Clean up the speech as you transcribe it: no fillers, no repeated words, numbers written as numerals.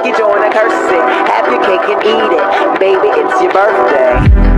You join a curse it. Have your cake and eat it. Baby, it's your birthday.